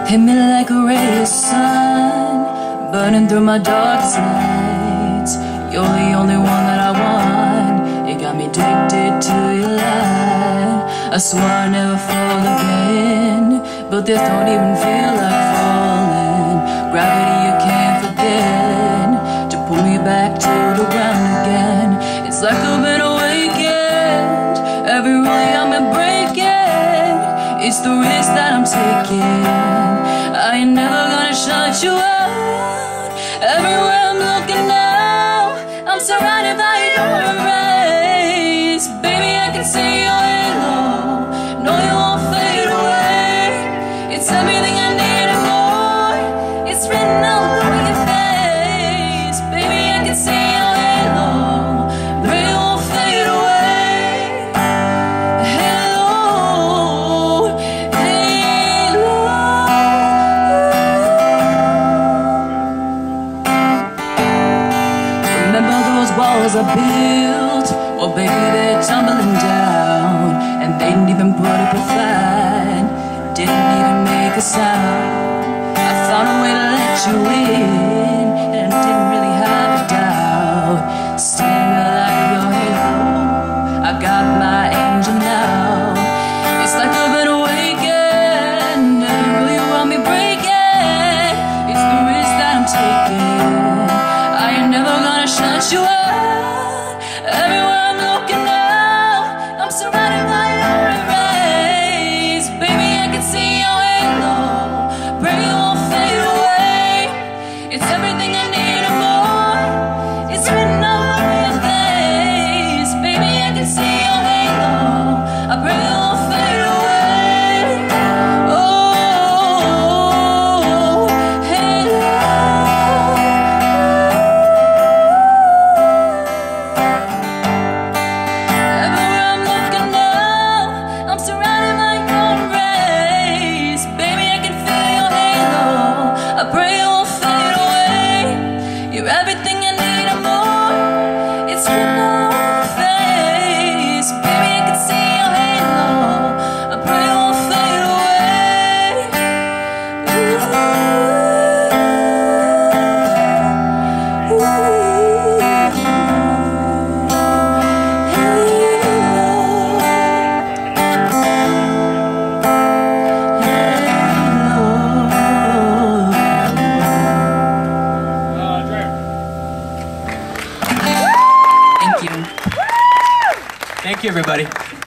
Hit me like a ray of sun, burning through my darkest nights. You're the only one that I want. You got me addicted to your light. I swore I'd never fall again, but this don't even feel like falling. Gravity you can't forget to pull me back to the ground again. It's like I've been awakened. Every rule I'm breaking, it's the risk that I'm taking. I ain't never gonna shut you out. Everywhere I'm looking now, I'm surrounded by your rays. Baby, I can see your halo. No, you won't fade away. It's everything I need and more. It's written all over your face. Baby, I can see your halo. No, you won't fade away. Halo, halo. Remember those walls I built? Well, baby, they're tumbling down, and they didn't even put up a fight, didn't even make a sound. I found a way to let you in, and I didn't really have a doubt. Sting like your halo, I got my angel now. It's like I've been awakened, and you really want me breaking. It's the risk that I'm taking. I ain't never gonna shut you out. Everywhere I'm looking now, I'm surrounded by your rays. Baby, I can see your halo. Pray you won't fade away. It's everything I need and more. It's written all over your face. Baby, I can see your halo. I pray you won't fade away. Oh, halo. Everywhere I'm looking now, I'm surrounded by your rays. Baby, I can feel your halo. I pray you won't fade away. You're everything I need and more. It's written on your face. Baby, I can see your halo. I pray you won't fade away. Thank you. Thank you, everybody.